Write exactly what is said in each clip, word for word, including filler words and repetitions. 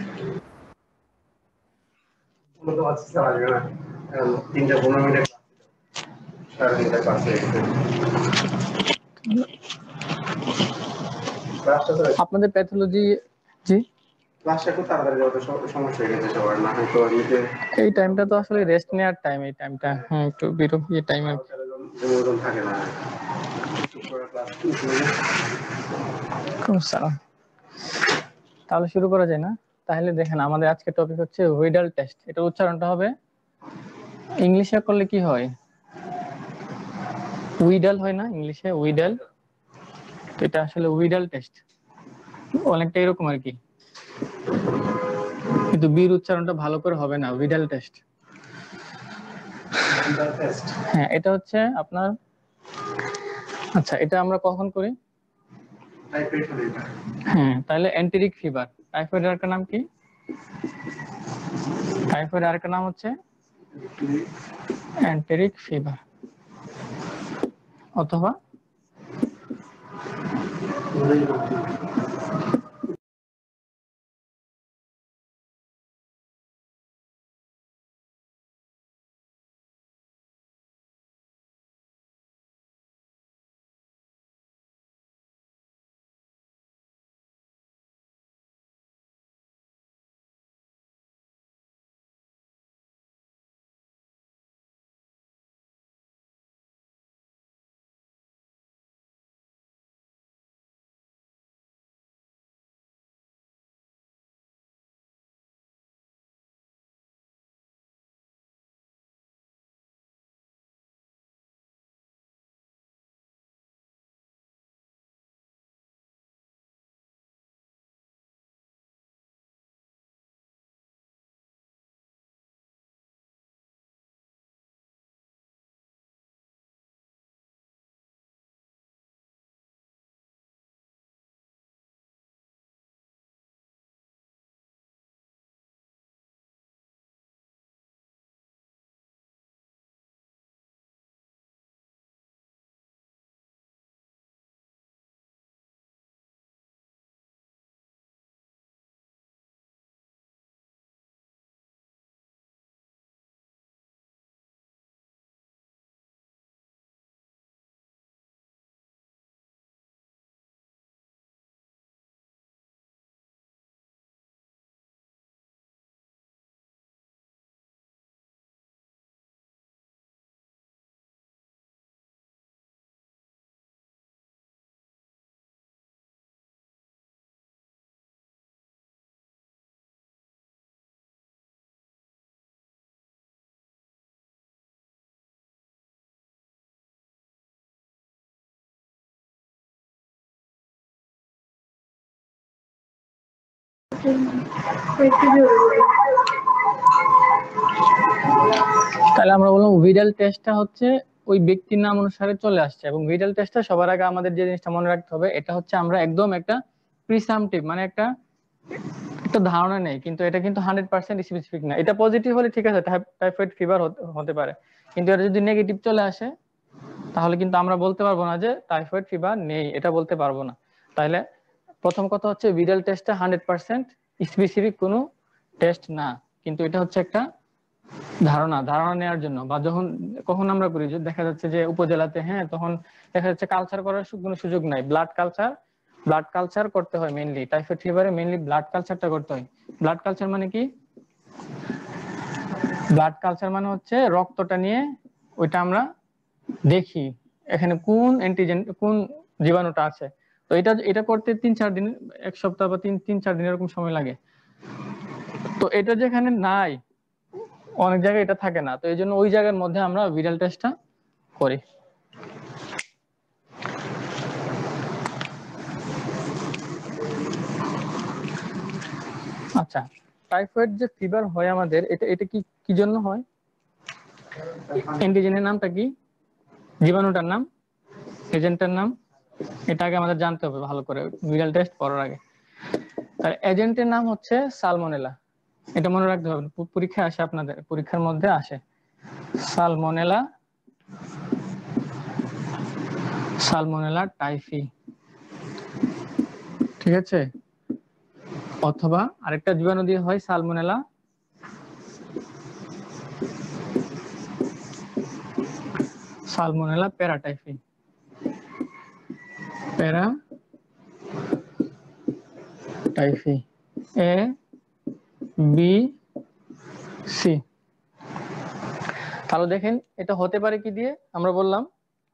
আপনাদের প্যাথোলজি জি ক্লাসটা খুব তাড়াতাড়ি যাওয়াতে সমস্যা হয়ে গেছে সবার, না হয়তো এমনিতে এই টাইমটা তো আসলে রেস্ট নেওয়ার টাইম, এই টাইমটা হ্যাঁ একটু বিরক্তি টাইম আর বিনোদন থাকে না। সালাম। তাহলে শুরু করা যায় না? তাহলে দেখেন আমাদের আজকে টপিক হচ্ছে উইডাল টেস্ট। এটা উচ্চারণটা হবে ইংলিশে করলে কি হয়, উইডাল হয় না ইংলিশে, উইডাল। তো এটা আসলে উইডাল টেস্ট, অনেকটা এরকম আর কি, কিন্তু বীর উচ্চারণটা ভালো করে হবে না, উইডাল টেস্ট। হ্যাঁ এটা হচ্ছে আপনার, আচ্ছা এটা আমরা কখন করি? হ্যাঁ তাহলে এন্টেরিক ফিভার, টাইফয়েড এর একটা নাম কি? টাইফয়েড আর একটা নাম হচ্ছে এন্টেরিক ফিভার, অথবা তাহলে আমরা বললাম উইডাল টেস্টটা হচ্ছে ওই ব্যক্তির নাম অনুসারে চলে আসছে, এবং উইডাল টেস্টটা সবার আগে আমাদের যে জিনিসটা মনে রাখতে হবে, এটা হচ্ছে আমরা একদম একটা প্রিসামটিভ, মানে একটা একটা ধারণা নেই, কিন্তু এটা কিন্তু হান্ড্রেড পার্সেন্ট স্পেসিফিক না। এটা পজিটিভ হলে ঠিক আছে, টাইফয়েড ফিভার হতে পারে, কিন্তু এটা যদি নেগেটিভ চলে আসে তাহলে কিন্তু আমরা বলতে পারবো না যে টাইফয়েড ফিভার নেই, এটা বলতে পারবো না। তাহলে প্রথম কথা হচ্ছে উইডাল টেস্টটা হান্ড্রেড পার্সেন্ট স্পেসিফিক কোনো টেস্ট না, কিন্তু এটা হচ্ছে একটা ধারণা, ধারণা নেওয়ার জন্য। বা যখন কখন আমরা করি, যে দেখা যাচ্ছে যে উপজেলাতে, হ্যাঁ তখন দেখা যাচ্ছে কালচার করার কোনো সুযোগ নাই, ব্লাড কালচার ব্লাড কালচার করতে হয় মেইনলি, টাইফয়েড ফিভারে মেইনলি ব্লাড কালচারটা করতে হয়। ব্লাড কালচার মানে কি? ব্লাড কালচার মানে হচ্ছে রক্তটা নিয়ে ওইটা আমরা দেখি এখানে কোন অ্যান্টিজেন, কোন জীবাণুটা আছে। তো এটা এটা করতে তিন চার দিন, এক সপ্তাহ বা তিন তিন চার দিন এরকম সময় লাগে। তো এটা যেখানে নাই, অনেক জায়গায় এটা থাকে না, তো এই জন্য ওই জায়গার মধ্যে আমরা উইডাল টেস্টটা করি। আচ্ছা, টাইফয়েড যে ফিভার হয় আমাদের, এটা এটা কি কি জন্য হয়? অ্যান্টিজেনের নামটা কি? জীবাণুটার নাম, এজেন্টের নাম, এটা আগে আমাদের জানতে হবে ভালো করে উইডাল টেস্ট করার আগে। তার এজেন্টের নাম হচ্ছে সালমোনেলা, এটা মনে রাখতে হবে, পরীক্ষায় আসে, আপনাদের পরীক্ষার মধ্যে আসে সালমোনেলা, সালমোনেলা টাইফি, ঠিক আছে? অথবা আরেকটা জীবাণু দিয়ে হয় salmonella, salmonella paratyphi, paratyphi A B C. তাহলে দেখেন এটা হতে পারে কি দিয়ে, আমরা বললাম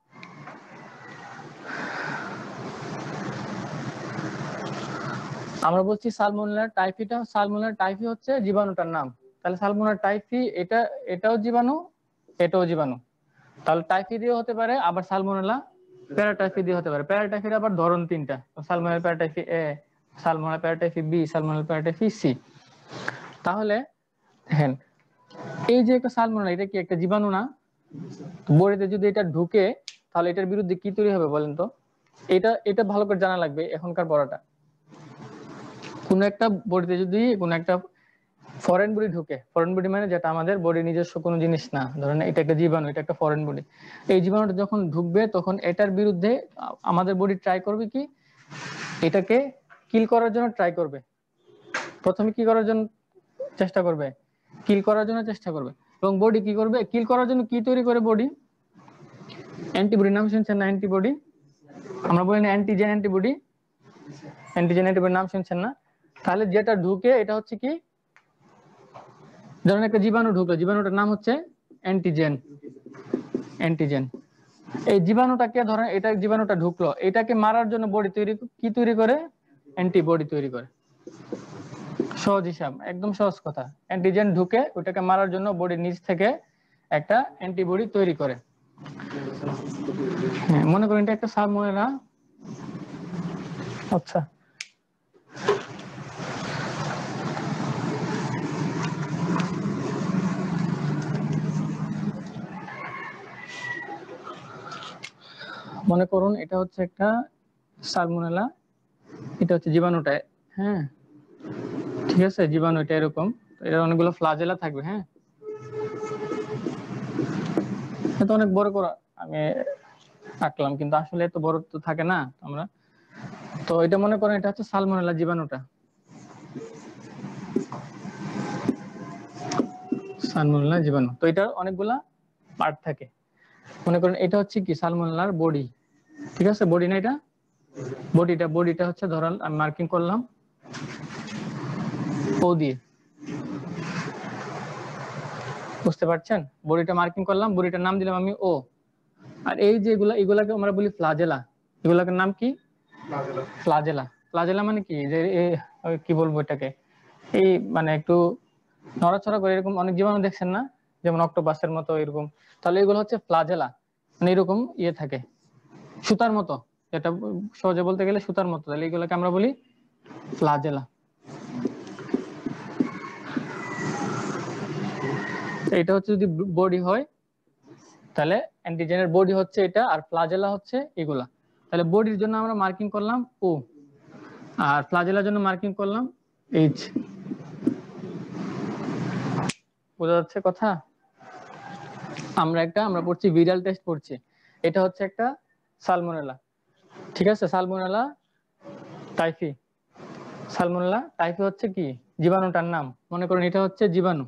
আমরা বলছি সালমোনেলা টাইফিটা, সালমোনেলা টাইফি হচ্ছে জীবাণুটার নাম। তাহলে সালমোনেলা টাইফি এটা এটাও জীবাণু, এটাও জীবাণু। তাহলে টাইফি দিয়ে হতে পারে, আবার সালমোনেলা প্যারাটাইফি দিয়ে হতে পারে। প্যারাটাইফির আবার ধরন তিনটা, salmonella paratyphi A, salmonella paratyphi B, salmonella paratyphi C. তাহলে দেখেন এই যে একটা সালমোনেলা, এটা কি একটা জীবাণু না? বডিতে যদি এটা ঢুকে তাহলে এটার বিরুদ্ধে কি তৈরি হবে বলেন তো? এটা এটা ভালো করে জানা লাগবে এখনকার পড়াটা। কোন একটা বডিতে যদি কোন একটা ফরেন বডি ঢুকে, ফরেন বডি মানে যেটা আমাদের বডি নিজস্ব কোনো জিনিস না, ধরেন এটা একটা জীবাণু, এটা একটা ফরেন বডি। এই জীবাণুটা যখন ঢুকবে তখন এটার বিরুদ্ধে আমাদের বডি ট্রাই করবে কি, এটাকে কিল করার জন্য ট্রাই করবে। প্রথমে কি করার জন্য চেষ্টা করবে? কিল করার জন্য চেষ্টা করবে। এবং বডি কি করবে? কিল করার জন্য কি তৈরি করে বডি? অ্যান্টিবডি, নাম শুনছেন না অ্যান্টিবডি? আমরা বলি না অ্যান্টিজেন অ্যান্টিবডি, অ্যান্টিজেন অ্যান্টিবডি নাম শুনছেন না? তাহলে যেটা ঢুকে এটা হচ্ছে কি, ধরেন একটা জীবাণু ঢুকলো, জীবাণুটার নাম হচ্ছে অ্যান্টিজেন, অ্যান্টিজেন। এই জীবাণুটাকে ধরেন এটা জীবাণুটা ঢুকলো, এটাকে মারার জন্য বডি তৈরি কি তৈরি করে? অ্যান্টিবডি তৈরি করে। সহজ হিসাব, একদম সহজ কথা। অ্যান্টিজেন ঢুকে ওটাকে মারার জন্য বডি নিজ থেকে একটা অ্যান্টিবডি তৈরি করে। হ্যাঁ, মনে করেন এটা একটা সালমোনেলা। আচ্ছা, মনে করুন এটা হচ্ছে একটা সালমোনেলা, এটা হচ্ছে জীবাণুটা। হ্যাঁ ঠিক আছে, জীবাণু এটা এরকম, এর অনেকগুলো ফ্লাজেলা থাকবে। হ্যাঁ, এটা অনেক বড় করে আমি আঁকলাম, কিন্তু আসলে এত বড় তো থাকে না আমরা। তো এটা মনে করেন এটা হচ্ছে সালমোনেলা জীবাণুটা, সালমোনেলা জীবাণু। তো এটার অনেকগুলা পার্ট থাকে। মনে করেন এটা হচ্ছে কি সালমোনেলার বডি, ঠিক আছে? বডি না এটা, বডিটা বডিটা হচ্ছে ধরাল আমি মার্কিং করলাম ও দিয়ে, বুঝতে পারছেন? বডিটা মার্কিং করলাম, বডিটার নাম দিলাম আমি ও। আর এই যে এগুলা, এগুলাকে আমরা বলি ফ্লাজেলা। এগুলাকে নাম কি? ফ্লাজেলা। ফ্লাজেলা মানে কি, যে কি বলবো এটাকে, এই মানে একটু নড়াচড়া করে এরকম অনেক জীবাণু দেখছেন না, যেমন অক্টোপাসের মতো এরকম। তাহলে এগুলো হচ্ছে ফ্লাজেলা, মানে এরকম ইয়ে থাকে সুতার মতো, যেটা সহজে বলতে গেলে সুতার মতো। তাহলে এগুলোকে আমরা বলি ফ্লাজেলা। এটা হচ্ছে যদি বডি হয়, তাহলে অ্যান্টিজেনের বডি হচ্ছে এটা, আর ফ্লাজেলা হচ্ছে এগুলা। তাহলে বডির জন্য আমরা মার্কিং করলাম ও, আর ফ্লাজেলার জন্য মার্কিং করলাম এইচ। বোঝা যাচ্ছে কথা? আমরা একটা আমরা পড়ছি ভিরাল টেস্ট পড়ছি, এটা হচ্ছে একটা সালমোনেলা, ঠিক আছে? সালমোনেলা টাইফি, সালমোনেলা টাইফি হচ্ছে কি জীবাণুটার নাম। মনে করেন এটা হচ্ছে জীবাণু।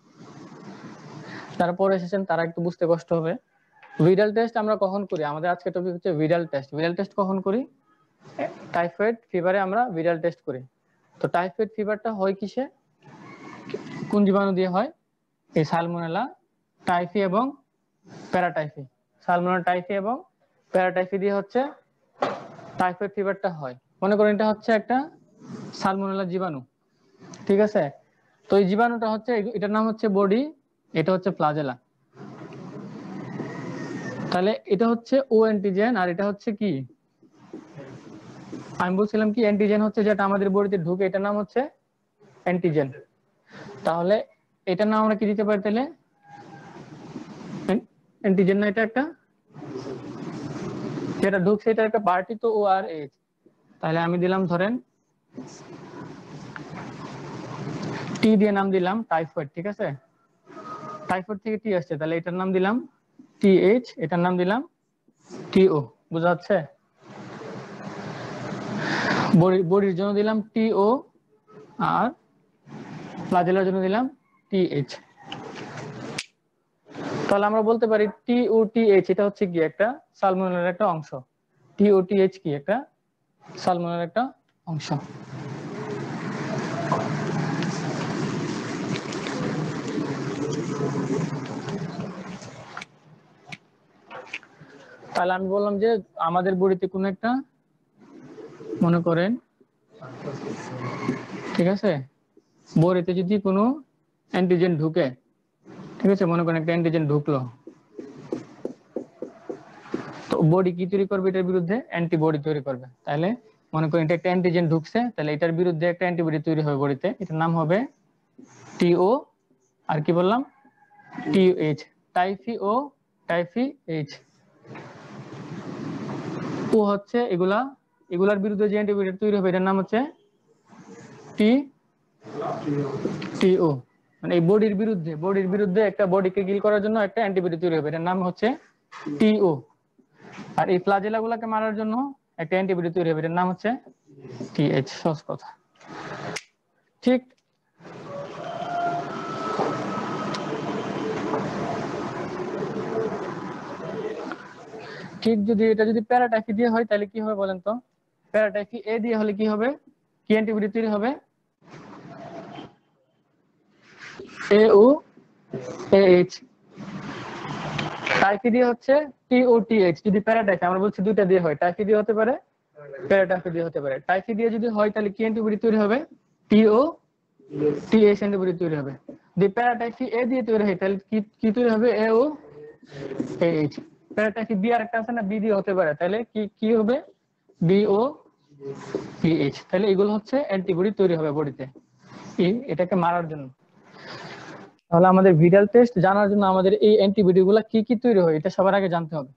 যারা পড়ে এসেছেন তারা একটু বুঝতে কষ্ট হবে। ভিরাল টেস্ট আমরা কখন করি? আমাদের আজকে টপিক হচ্ছে ভিরাল টেস্ট। ভিরাল টেস্ট কখন করি? টাইফয়েড ফিভারে আমরা ভিরাল টেস্ট করি। তো টাইফয়েড ফিভারটা হয় কিসে, কোন জীবাণু দিয়ে হয়? এই সালমোনেলা টাইফি এবং প্যারাটাইফি, সালমোনেলা টাইফি এবং প্যারাটাইফি দিয়ে হচ্ছে টাইফয়েড ফিভারটা হয়। মনে করেন এটা হচ্ছে একটা সালমোনেলা জীবাণু, ঠিক আছে? তো এই জীবাণুটা হচ্ছে, এটার নাম হচ্ছে বডি, এটা হচ্ছে ফ্লাজেলা। তাহলে এটা হচ্ছে ও অ্যান্টিজেন, আর এটা হচ্ছে কি, আমি বলছিলাম কি অ্যান্টিজেন হচ্ছে যেটা আমাদের বডিতে ঢুকে, এটার নাম হচ্ছে অ্যান্টিজেন। তাহলে এটার নাম আমরা কি দিতে পারি তাহলে? অ্যান্টিজেন না, এটা একটা যেটা ঢুকছে এটা একটা পার্টি তো ও আর এইচ। তাহলে আমি দিলাম ধরেন টি দিয়ে নাম দিলাম টাইফয়েড, ঠিক আছে? টাইফয়েড থেকে টি আসছে, তাহলে এটার নাম দিলাম টি এইচ, এটার নাম দিলাম টি ও। বোঝা যাচ্ছে? বডির জন্য দিলাম টি ও, আর ফ্লাজেলার জন্য দিলাম টিএইচ। তাহলে আমরা বলতে পারি টিওটিএইচ এটা হচ্ছে কি একটা সালমোনেলার একটা অংশ। টিওটিএইচ কি একটা সালমোনেলার একটা অংশ। তাহলে আমি বললাম যে আমাদের বডিতে কোনো একটা মনে করেন ঠিক আছে বডিতে যদি কোনো অ্যান্টিজেন ঢুকে, ঠিক আছে মনে করেন একটা অ্যান্টিজেন ঢুকলো, তো বডি কি তৈরি করবে এটার বিরুদ্ধে? অ্যান্টিবডি তৈরি করবে। তাহলে মনে করেন এটা একটা অ্যান্টিজেন ঢুকছে, তাহলে এটার বিরুদ্ধে একটা অ্যান্টিবডি তৈরি হবে বডিতে, এটার নাম হবে টিও আর কি বললাম TOH, typhi O typhi H. ও হচ্ছে এগুলা এগুলার বিরুদ্ধে যে অ্যান্টিবডি তৈরি হবে এটার নাম হচ্ছে টি টিও। মানে এই বডির বিরুদ্ধে বডির বিরুদ্ধে একটা বডিকে কিল করার জন্য একটা অ্যান্টিবডি তৈরি হবে, এটার নাম হচ্ছে টিও। আর এই ফ্লাজেলাগুলোকে মারার জন্য একটা অ্যান্টিবডি তৈরি হবে, এটার নাম হচ্ছে টিএইচ। সহজ কথা, ঠিক? ঠিক যদি এটা যদি প্যারাটাইফি দিয়ে হয় তাহলে কি হবে বলেন তো? প্যারাটাইফি এ দিয়ে হলে কি হবে? কি অ্যান্টিবডি তৈরি হবে? এ ও এইচ। টাইফি দিয়ে হচ্ছে টিওটিএইচ। যদি প্যারাটাইফি আমরা বলছি দুইটা দিয়ে হয়, টাইফি দিয়ে হতে পারে, প্যারাটাইফি দিয়ে হতে পারে। টাইফি দিয়ে যদি হয় তাহলে কি অ্যান্টিবডি তৈরি হবে? টিও টিএইচ অ্যান্টিবডি তৈরি হবে। যদি প্যারাটাইফি এ দিয়ে তৈরি হয় তাহলে কি কি তৈরি হবে? এ ও এইচ। প্যারাটাইফি বি আর একটা আছে না, বি দিয়ে হতে পারে, তাহলে কি কি হবে? B O PH. তাহলে এগুলো হচ্ছে অ্যান্টিবডি তৈরি হবে বডিতে এটাকে মারার জন্য। তাহলে আমাদের ভিরাল টেস্ট জানার জন্য আমাদের এই অ্যান্টিবডি গুলা কি কি তৈরি হয় এটা সবার আগে জানতে হবে।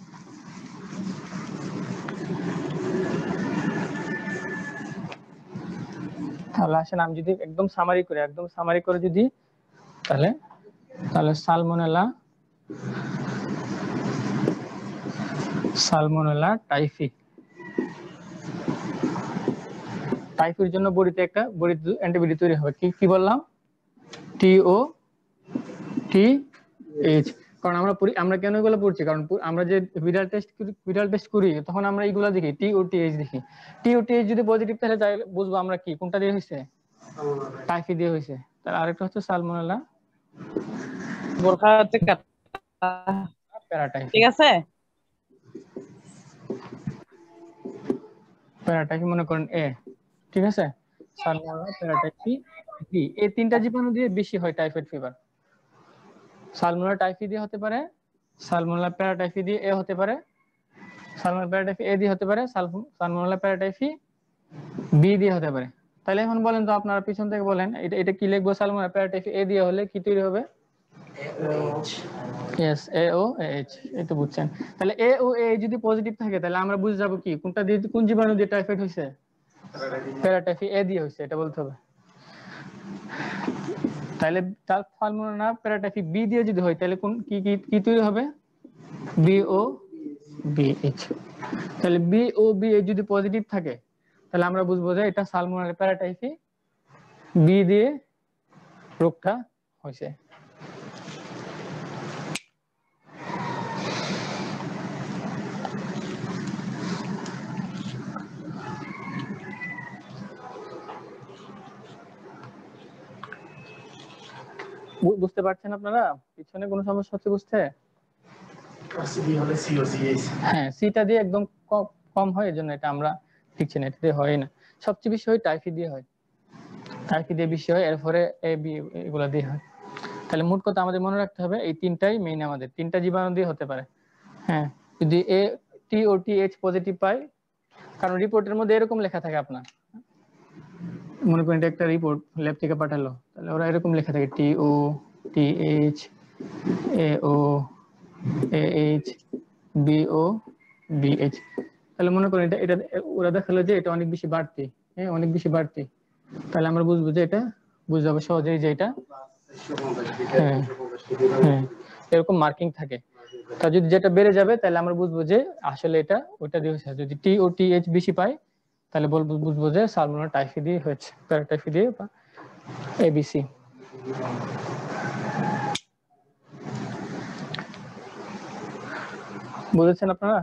তাহলে আসেন আমি যদি একদম সামারি করি একদম সামারি করে যদি তাহলে তাহলে সালমোনেলা সালমোনেলা টাইফি টাইফির জন্য বডিতে একটা বডিতে অ্যান্টিবডি তৈরি হবে। কি কি বললাম? টিও টিএইচ। কারণ আমরা আমরা কেন এগুলো পড়ছি? কারণ আমরা যে ভিরাল টেস্ট ভিরাল টেস্ট করি তখন আমরা এইগুলা দেখি টিওটিএইচ দেখি। টিওটিএইচ যদি পজিটিভ তাহলে তাই বুঝবো আমরা কি কোনটা দিয়ে হয়েছে, টাইফি দিয়ে হয়েছে। তার আরেকটা হচ্ছে সালমোনেলা বোরখা হচ্ছে প্যারাটাইফি। ঠিক আছে, প্যারাটাইফি মনে করেন এ, ঠিক আছে। সালমোনেলা প্যারাটাইফি বি, এই তিনটা জীবাণু দিয়ে বেশি হয় টাইফয়েড ফিভার। সালমোনেলা টাইফি দিয়ে হতে পারে, সালমোনেলা প্যারাটাইফি দিয়ে এ হতে পারে, সালমোনেলা প্যারাটাইফি এ দিয়ে হতে পারে, সালমোনেলা প্যারাটাইফি বি দিয়ে হতে পারে। তাহলে এখন বলেন তো আপনারা পিছন থেকে বলেন এটা এটা কি লিখবো? সালমোনেলা প্যারাটাইফি এ দিয়ে হলে কি তৈরি হবে? Yes A O H. এই তো বুঝছেন। তাহলে এ ও এইচ যদি পজিটিভ থাকে তাহলে আমরা বুঝে যাব কি কোনটা দিয়ে কোন জীবাণু দিয়ে টাইফয়েড হইছে? প্যারাটাইফি এ দিয়ে হইছে, এটা বলতে হবে। তাহলে সালমোনেলা প্যারাটাইফি বি দিয়ে যদি হয় তাহলে কোন কি কি কি তৈরি হবে? B O B H. তাহলে বি ও বি এইচ যদি পজিটিভ থাকে তাহলে আমরা বুঝবো যে এটা সালমোনেলা প্যারাটাইফি বি দিয়ে রোগটা হইছে। বুঝতে পারছেন আপনারা? পিছনে কোনো সমস্যা হচ্ছে বুঝতে? হ্যাঁ, সিটা দিয়ে একদম কম হয়, এজন্য এটা আমরা লিখছি না, এটা দিয়ে হয় না। সবচেয়ে বেশি হয় টাইফি দিয়ে হয়, টাইফি দিয়ে বেশি হয়, এরপরে এ বি এগুলা দিয়ে হয়। তাহলে মোট কথা আমাদের মনে রাখতে হবে এই তিনটাই মেইন, আমাদের তিনটা জীবাণু দিয়ে হতে পারে। হ্যাঁ, যদি এ টি ও টি এইচ পজিটিভ পাই, কারণ রিপোর্টের মধ্যে এরকম লেখা থাকে, আপনার মনে করেন এটা একটা রিপোর্ট ল্যাব থেকে পাঠালো, তাহলে ওরা এরকম লেখা থাকে T O T H A O A H B O B H. তাহলে মনে করেন এটা এটা ওরা দেখালো যে এটা অনেক বেশি বাড়তি, হ্যাঁ অনেক বেশি বাড়তি, তাহলে আমরা বুঝবো যে এটা বুঝতে হবে সহজেই যে এটা হ্যাঁ হ্যাঁ এরকম মার্কিং থাকে। তা যদি যেটা বেড়ে যাবে তাহলে আমরা বুঝবো যে আসলে এটা ওইটা দিয়ে হচ্ছে। যদি টি ও টি এইচ বেশি পাই তাহলে বলবো বুঝবো যে সালমোনেলা টাইফয়েড হয়েছে, প্যারাটাইফয়েড বা এবিসি। বুঝেছেন আপনারা?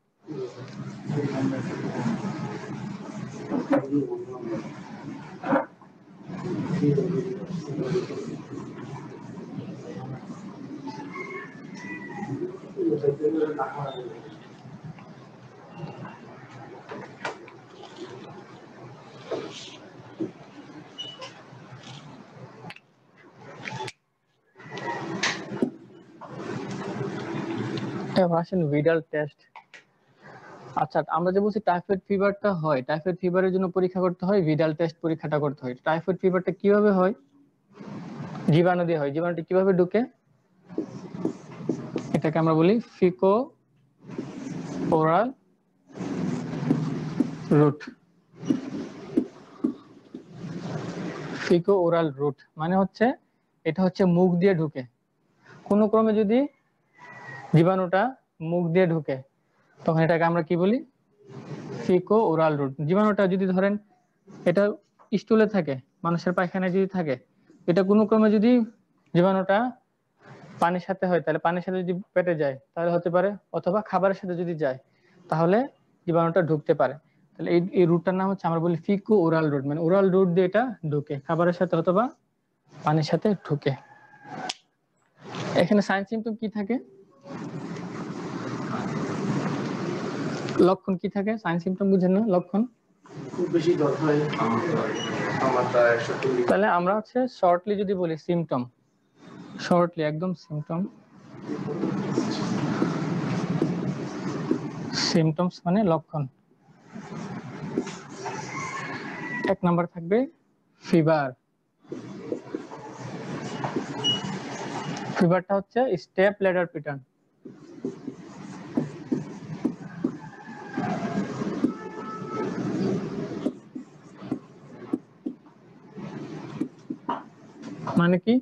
এবার আসেন ভিডাল টেস্ট। আচ্ছা, আমরা যে বলছি টাইফয়েড ফিভারটা হয়, টাইফয়েড ফিভারের জন্য পরীক্ষা করতে হয়, ভিডাল টেস্ট পরীক্ষাটা করতে হয়। টাইফয়েড ফিভারটা কিভাবে হয়? জীবাণু দিয়ে হয়। জীবাণুটি কিভাবে ঢুকে? এটাকে আমরা বলি faeco oral route. Faeco oral route মানে হচ্ছে এটা হচ্ছে মুখ দিয়ে ঢুকে। কোনো ক্রমে যদি জীবাণুটা মুখ দিয়ে ঢুকে তখন এটাকে আমরা কি বলি? Faeco oral root. জীবাণুটা যদি ধরেন এটা স্টুলে থাকে, মানুষের পায়খানায় যদি থাকে, এটা কোনো ক্রমে যদি জীবাণুটা পানির সাথে হয় তাহলে পানির সাথে যদি পেটে যায় তাহলে হতে পারে, অথবা খাবারের সাথে যদি যায় তাহলে জীবাণুটা ঢুকতে পারে। তাহলে এই এই রুটটার নাম হচ্ছে আমরা বলি ফিকো ওরাল রুট, মানে ওরাল রুট দিয়ে এটা ঢুকে খাবারের সাথে অথবা পানির সাথে ঢুকে। এখানে সাইন সিম্পটম কি থাকে? লক্ষণ কি থাকে? সাইন সিম্পটম বুঝেন না? লক্ষণ খুব বেশি জ্বর হয়, তাহলে আমরা হচ্ছে শর্টলি যদি বলি সিম্পটম, শর্টলি একদম সিম্পটম, সিম্পটমস মানে লক্ষণ। এক নাম্বার থাকবে ফিভার। ফিভারটা হচ্ছে স্টেপ ল্যাডার প্যাটার্ন। মানে কি?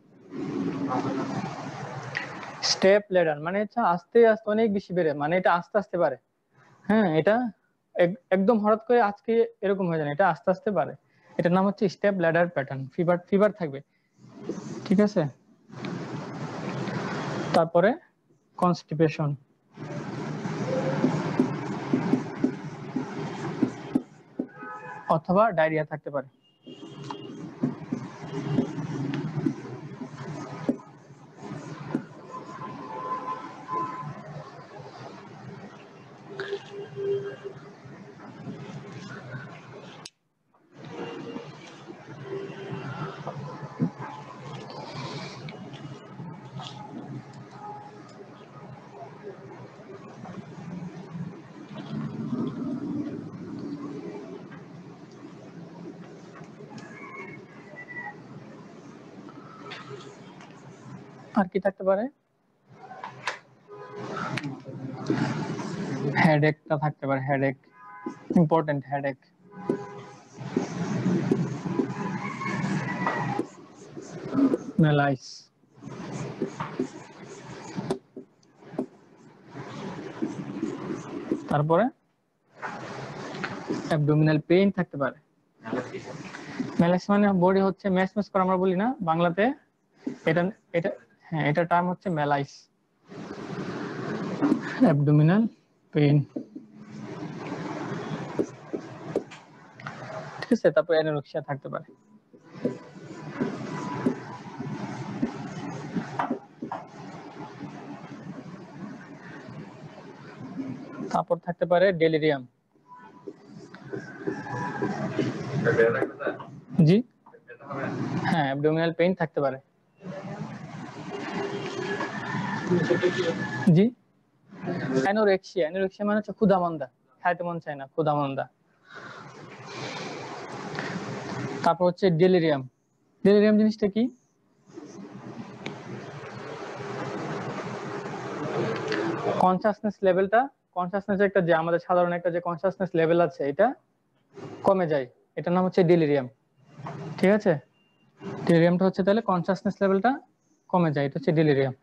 স্টেপ ল্যাডার মানে হচ্ছে আস্তে আস্তে অনেক বেশি বেড়ে, মানে এটা আস্তে আস্তে বাড়ে। হ্যাঁ, এটা একদম হঠাৎ করে আজকে এরকম হয়ে যায় না, এটা আস্তে আস্তে বাড়ে। এটার নাম হচ্ছে step ladder pattern. Fever fever থাকবে, ঠিক আছে। তারপরে কনস্টিপেশন, অথবা ডায়রিয়া থাকতে পারে। আর কি থাকতে পারে? হেডেকটা থাকতে পারে, হেডেক ইম্পর্টেন্ট, হেডেক। মেলাইস, তারপরে অ্যাবডোমিনাল পেইন থাকতে পারে। মেলাইস মানে বডি হচ্ছে ম্যাচ ম্যাচ করে আমরা বলি না বাংলাতে, এটা এটা হ্যাঁ, এটা টার্ম হচ্ছে মেলাইস, অ্যাবডোমিনাল পেইন, ঠিক আছে। তারপর অ্যানোরেক্সিয়া থাকতে পারে। তারপর থাকতে পারে ডেলিরিয়াম। জি হ্যাঁ, অ্যাবডোমিনাল পেইন থাকতে পারে। জি অ্যানোরেক্সিয়া, অ্যানোরেক্সিয়া মানে হচ্ছে ক্ষুধামন্দা, খাইতে মন চায় না, ক্ষুধামন্দা। তারপর হচ্ছে ডেলিরিয়াম। ডেলিরিয়াম জিনিসটা কি? কনসাসনেস লেভেলটা, কনসাসনেস একটা যে আমাদের সাধারণ একটা যে কনসাসনেস লেভেল আছে এটা কমে যায়, এটার নাম হচ্ছে ডেলিরিয়াম, ঠিক আছে। ডেলিরিয়ামটা হচ্ছে তাহলে কনসাসনেস লেভেলটা কমে যায়, এটা হচ্ছে ডেলিরিয়াম।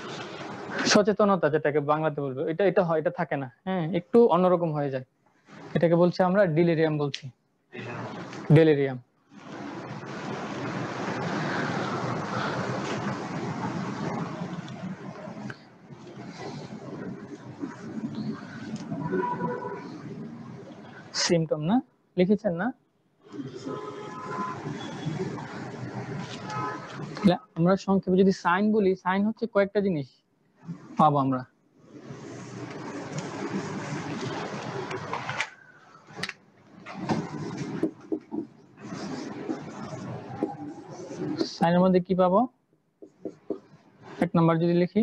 সচেতনতা যেটাকে বাংলাতে বলবো, এটা এটা হয়, এটা থাকে না, হ্যাঁ একটু অন্যরকম হয়ে যায়, এটাকে বলছি আমরা ডিলিরিয়াম বলছি, ডেলিরিয়াম। সিমটম না লিখেছেন না? আমরা সংক্ষেপে যদি সাইন বলি, সাইন হচ্ছে কয়েকটা জিনিস পাবো আমরা। সাইনের মধ্যে কি পাবো? এক নাম্বার যদি লিখি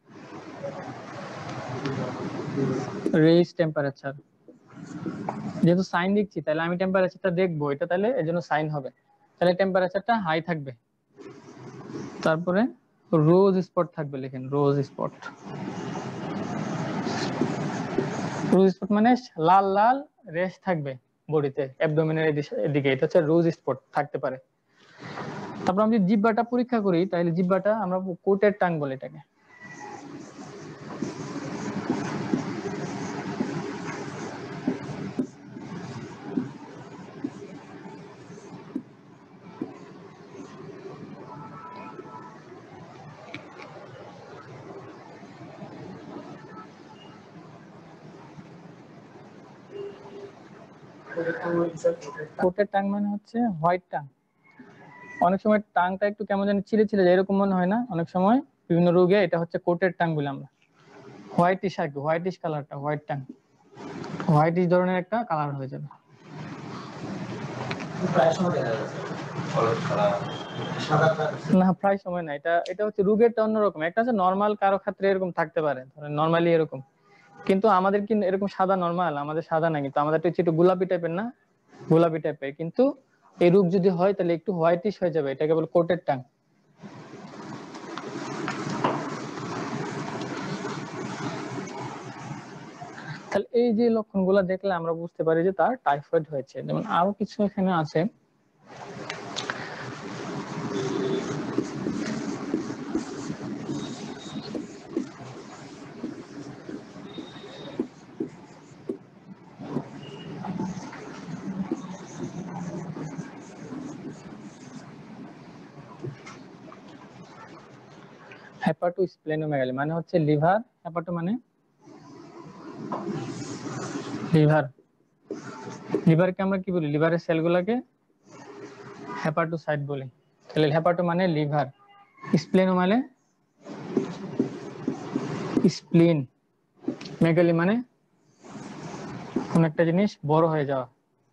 রেইজ টেম্পারেচার, যেহেতু সাইন লিখছি তাহলে আমি টেম্পারেচারটা দেখবো, এটা তাহলে এর জন্য সাইন হবে, তাহলে টেম্পারেচারটা হাই থাকবে। তারপরে রোজ স্পট থাকবে, লিখেন রোজ স্পট। রোজ স্পট মানে লাল লাল রেশ থাকবে বডিতে, অ্যাবডোমেনের এদিকে, এটা হচ্ছে রোজ স্পট থাকতে পারে। তারপর আমি যদি জিহ্বাটা পরীক্ষা করি, তাহলে জিহ্বাটা আমরা কোটের টাং বলে এটাকে। কোটের টাং মানে হচ্ছে হোয়াইট টাং। অনেক সময় টাংটা একটু কেমন জানি ছিঁড়ে ছিঁড়ে যায়, এরকম মনে হয় না? অনেক সময় বিভিন্ন রোগে এটা হচ্ছে কোটের টাং বলে আমরা। হোয়াইটিশ আর কি, হোয়াইটিশ কালারটা, হোয়াইট টাং, হোয়াইটিশ ধরনের একটা কালার হয়ে যাবে। না প্রায় সময় না, এটা এটা হচ্ছে রোগেরটা অন্যরকম। একটা হচ্ছে নর্মাল কারো ক্ষেত্রে এরকম থাকতে পারে, নর্মালি এরকম, কিন্তু আমাদের কি এরকম সাদা নর্মাল? আমাদের সাদা না, কিন্তু আমাদের একটু গোলাপি টাইপের না, গোলাপি টাইপের। কিন্তু এই রোগ যদি হয় তাহলে একটু হোয়াইটিশ হয়ে যাবে, এটাকে বলে কোটের টাং। তাহলে এই যে লক্ষণগুলো দেখলে আমরা বুঝতে পারি যে তার টাইফয়েড হয়েছে। যেমন আরো কিছু এখানে আছে, হেপাটোস্প্লেনোমেগালি মানে হচ্ছে লিভার, হেপাটো মানে লিভার, লিভারকে আমরা কি বলি? লিভারের সেলগুলোকে হেপাটোসাইট বলি। তাহলে হেপাটো মানে লিভার, স্প্লেনো মানে স্প্লিন, মেগালি মানে কোন একটা জিনিস বড় হয়ে যাওয়া।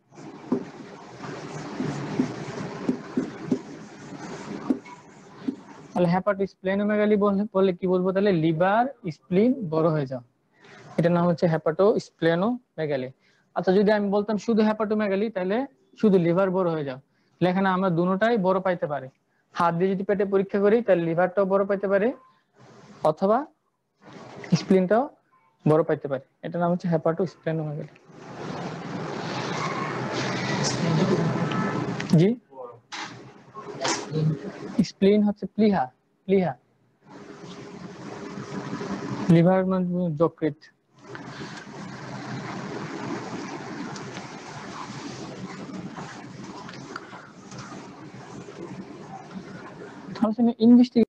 তাহলে হেপাটোস্প্লেনোমেগালি বললে কি বলবো? তাহলে লিভার স্প্লিন বড় হয়ে যাওয়া, এটার নাম হচ্ছে হেপাটোস্প্লেনোমেগালি। আচ্ছা যদি আমি বলতাম শুধু হেপাটোমেগালি, তাহলে শুধু লিভার বড় হয়ে যাও, তাহলে এখানে আমরা দুটোটাই বড় পাইতে পারি। হাত দিয়ে যদি পেটে পরীক্ষা করি তাহলে লিভারটাও বড় পাইতে পারি, অথবা স্প্লিনটাও বড় পাইতে পারি। এটার নাম হচ্ছে হেপাটোস্প্লেনোমেগালি। জি, স্প্লিন হচ্ছে প্লিহা, প্লিহা, লিভার মানে যকৃৎ। তাহলে ইনভেস্টিগেশন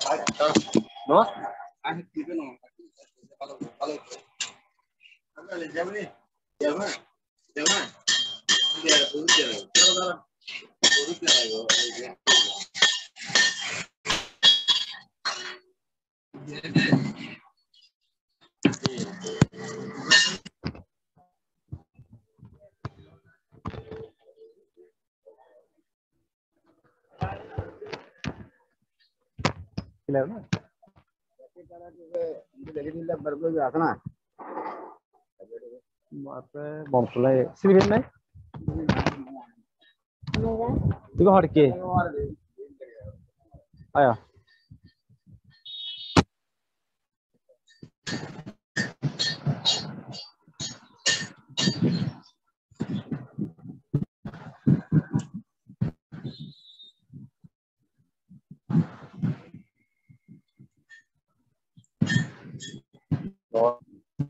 No? আমি কি করব ভালো ভালো আমরা যাবনি যাবা যাবা দিয়া দুধ দিয়া চলো দাদা দুধ দিয়া লাগো Clear na? Mapre Bonfly. Civil নাই? Iba har ke? Aya. No.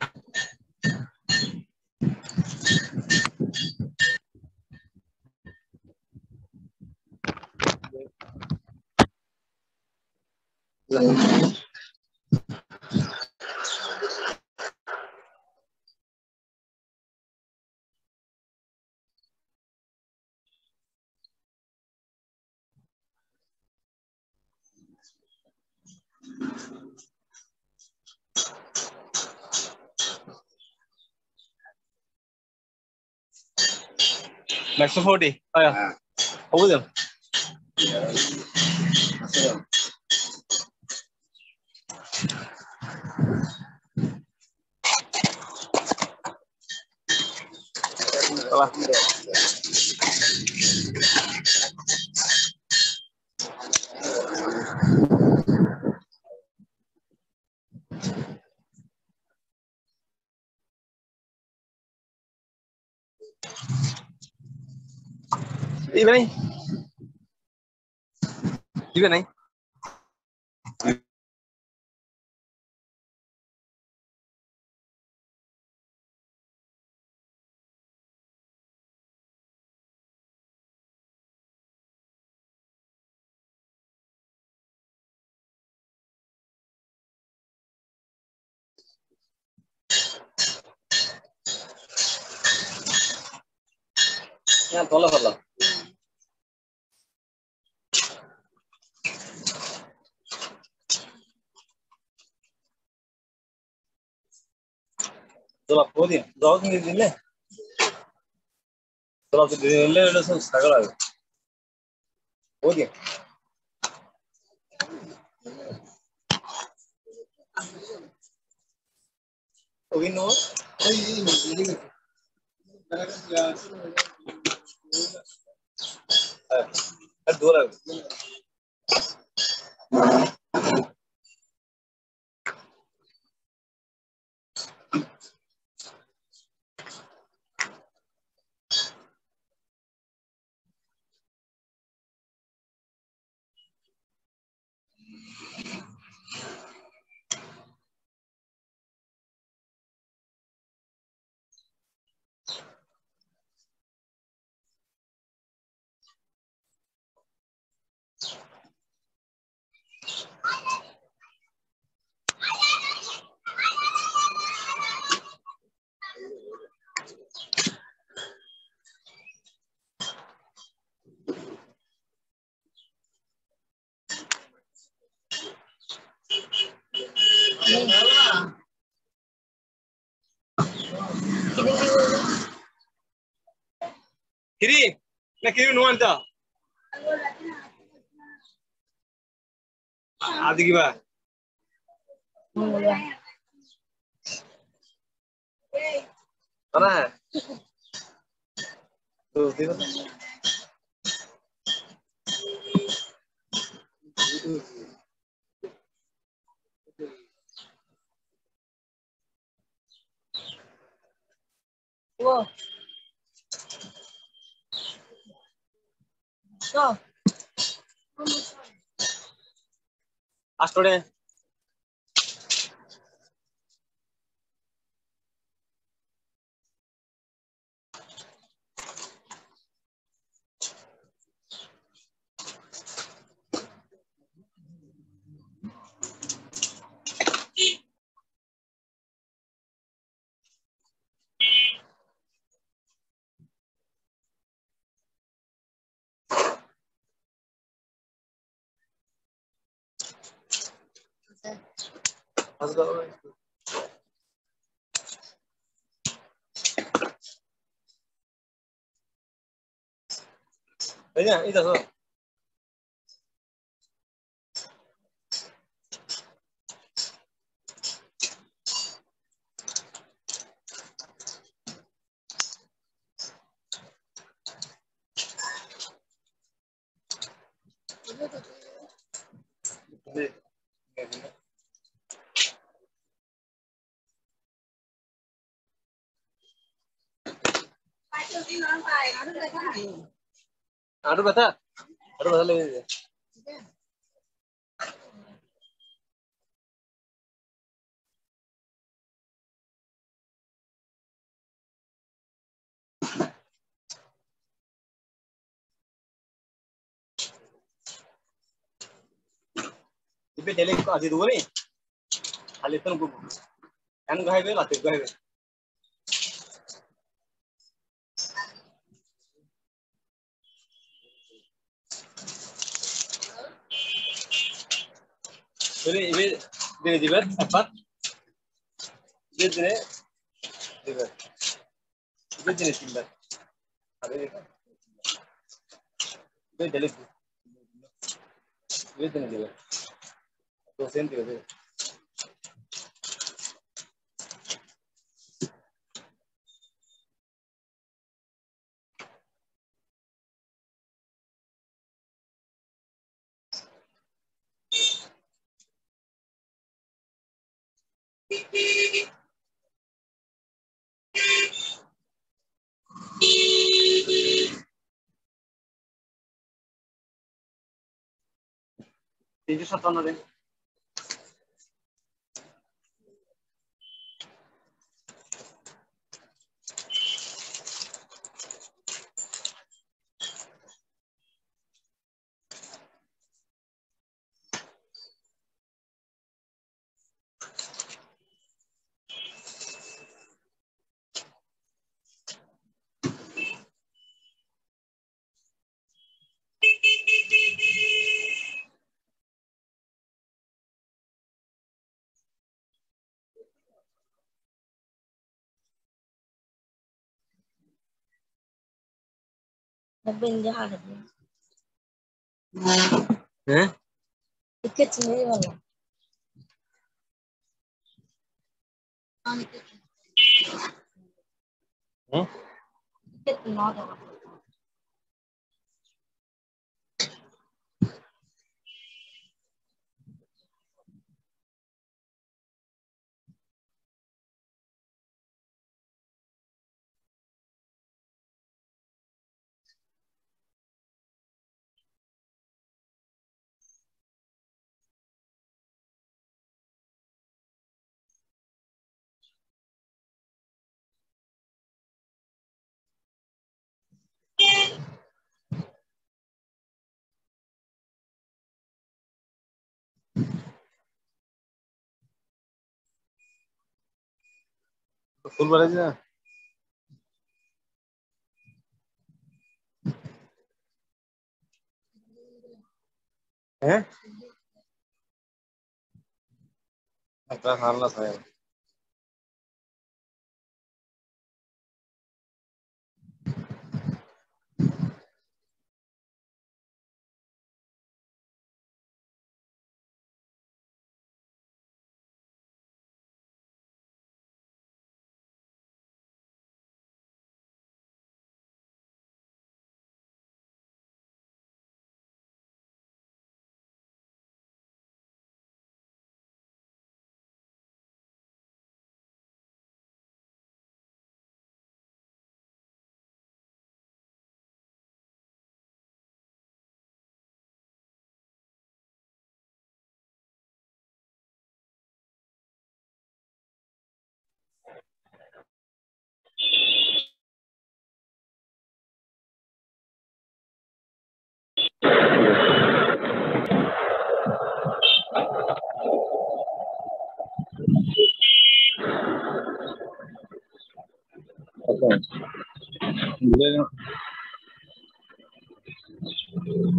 Max forty. Aya. Over them. Iba নাই? Iba নাই? Ya, ভালো ভালো। তোলা পদিন দাও নিয়ে দিলে তোলা তো দিলে এটা সব সাগর আছে পদিন ওই নো ওই আর দোলা Kiri, na kiri no anta. Adi kiba? Mana hai? To dekho. Wo. So. Astore. এই না এই দেখো আরো ব্যথা আরো ব্যথা লেগে যায় इबे डेली को आदि दुगनी खाली तन को एन गाइबे लाते गाइबे Jadi ini ini dibuat apa? Ini ini dibuat. Ini jenis timber. Ada ini. Ini jenis. Ini jenis dibuat. Dua senti aja. Ini satu orang. Ben jahat है हैं? टिकट नहीं वाला हैं? टिकट ना दो फुल भरायचं ना हैं? आता हालना साहेब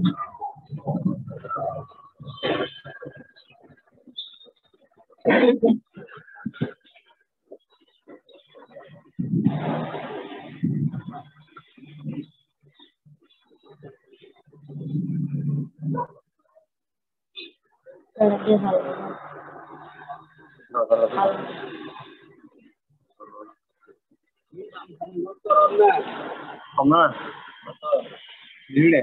अच्छा लगे भालो भालो Oma, Jule.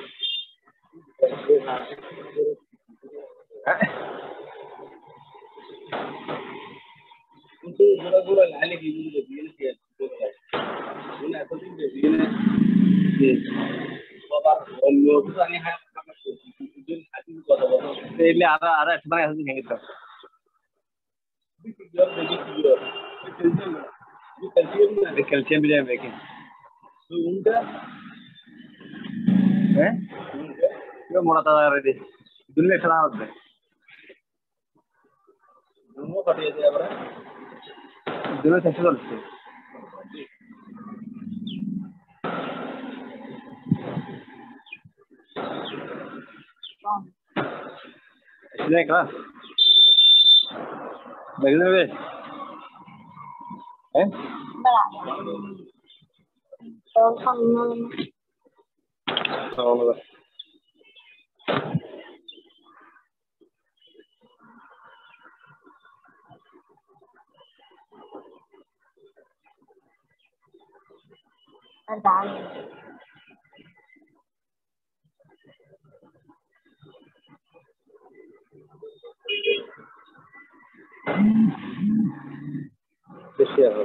Itu gula-gula lali gitu deh, biar sih. Ini aku tuh biar nih. Bapak, om lu tuh aneh apa kamu tuh? Itu hati gua tuh. Ini ada ada sebenarnya sih gitu. Itu jual beli gitu. Itu kalsium ada kalsium bisa bikin. तो उनका है ये मोड़ा था ready दुनिया खड़ा होता है दोनों कटिए थे अपना दोनों सेक्शन होते हैं इसलिए क्या लगने में है बड़ा तो हम हाँ मतलब दाल कैसे है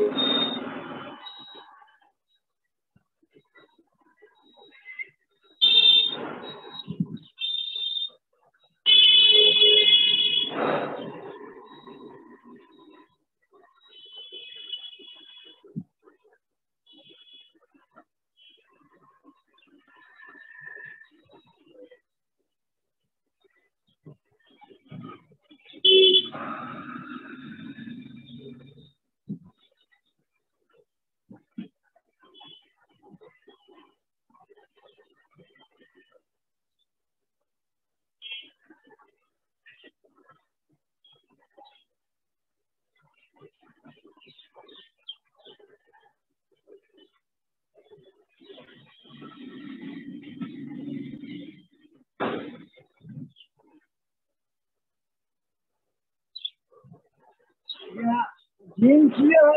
জিম ছিলে হয়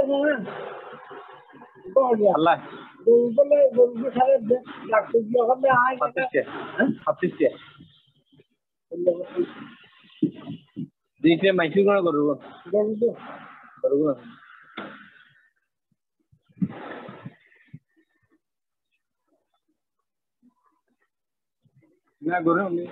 না अल्लाह বলে বলবো সাহেব ডাক্তার কি ওখানে আয় छत्तीस के छत्तीस के देखिए मैं क्यों कौन करूँगा বলবো करूँगा मैं करूँ नहीं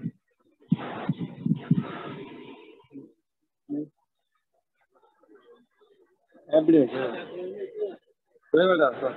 एवरी कोई बात नहीं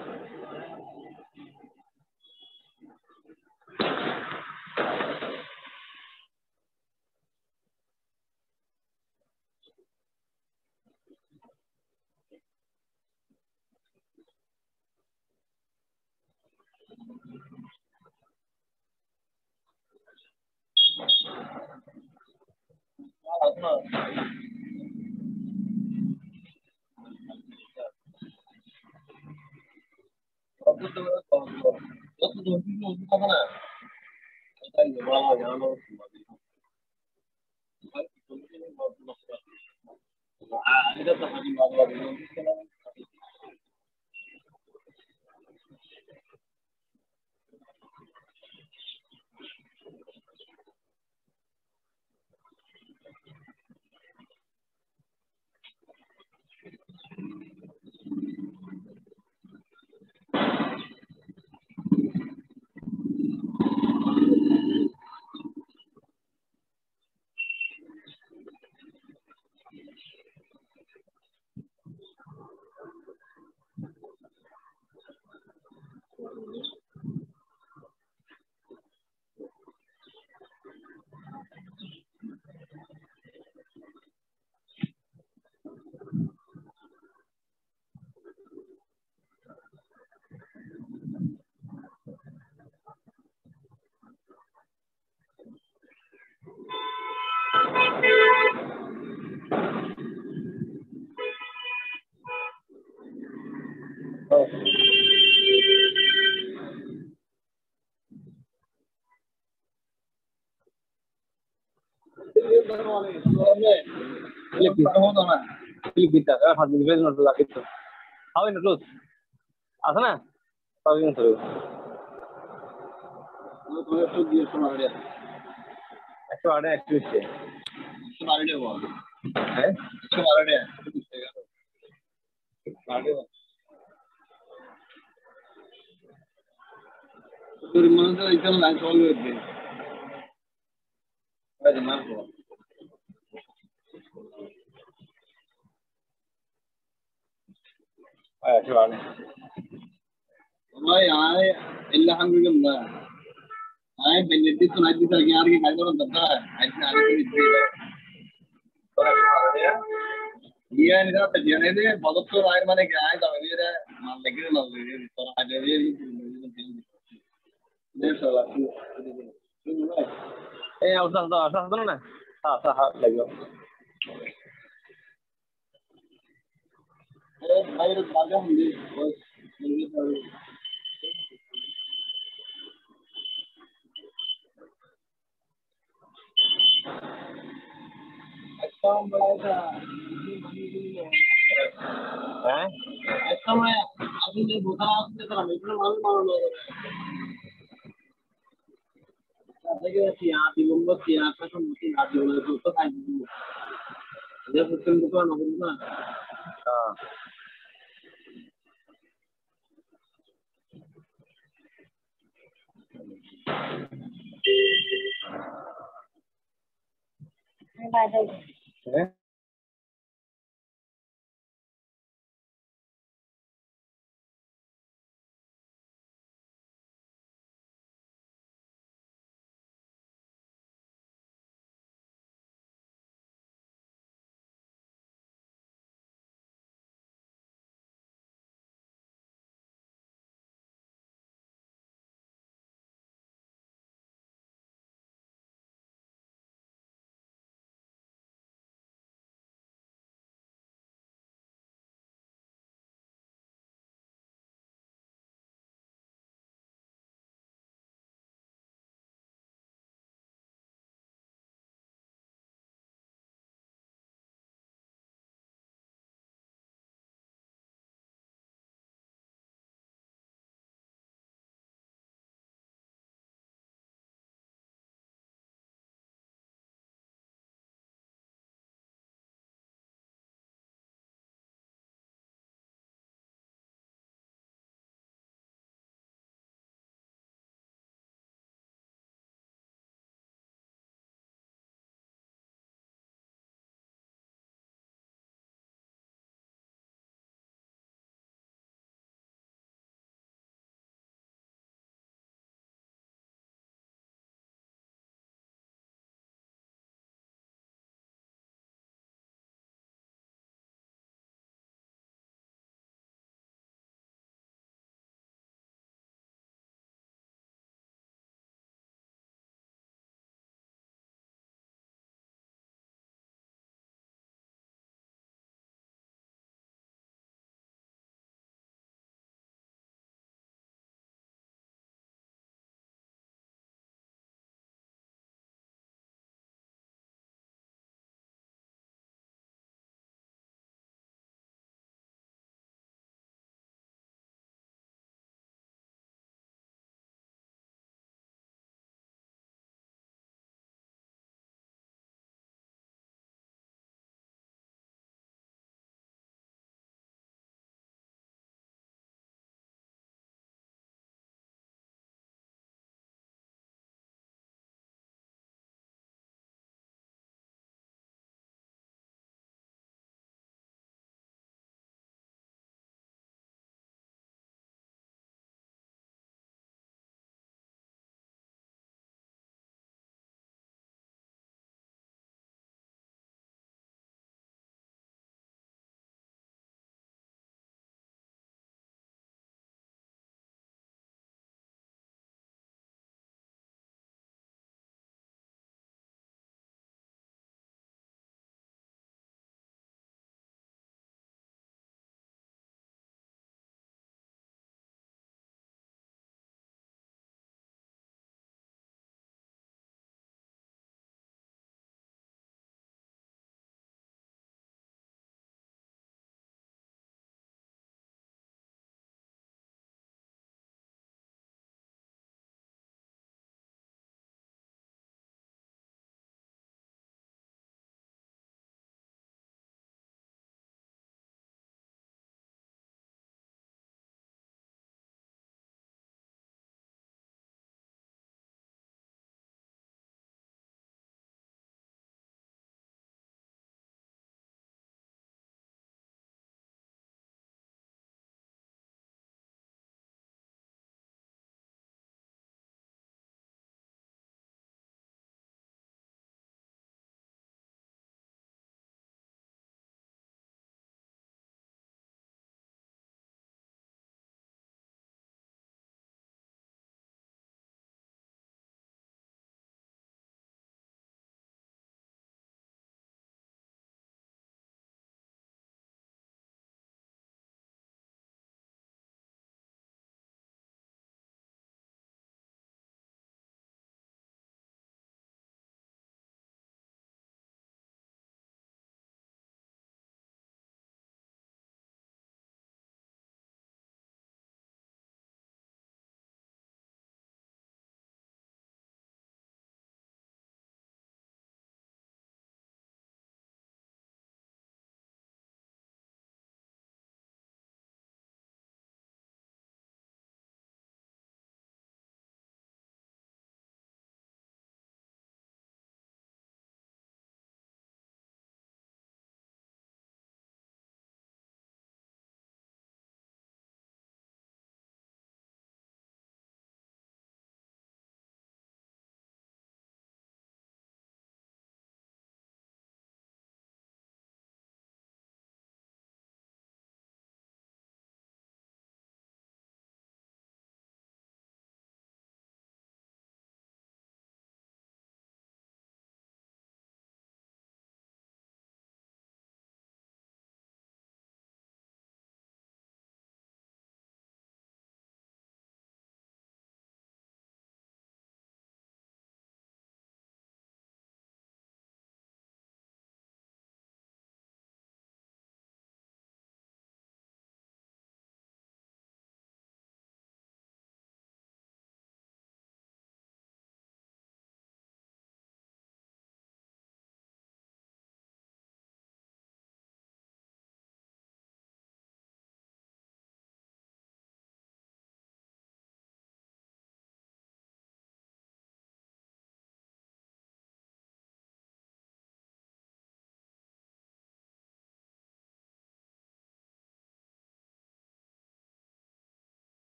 Click this. Hold on. Click this. I have the video not like it. How in the close? Asana? How in the close? No, to have to be some idea. Actually, I actually say. Some idea was. Eh? Some idea. Idea. So remember the exam lines always there. I remember. I actually. Why I? Illa hungry them da. I benefit to like this again. Are you guys on the da? I think I will be there. Yeah, and that the journey there. Both of them are mane guys. I will there. Man, like it, man. So I will there. There's a lot. Hey, I was on the outside, no, no. Ah, ah, like that. Hey, I was back in this. Eh? ऐसा मैं अभी नहीं बोला आपने तो हमें तो मालूम मालूम है देखिए कि यहाँ भी लोग बस यहाँ पे तो मुझे याद नहीं होगा तो तो आई हूँ जब तुम दुकान हो ना हाँ Bye bye.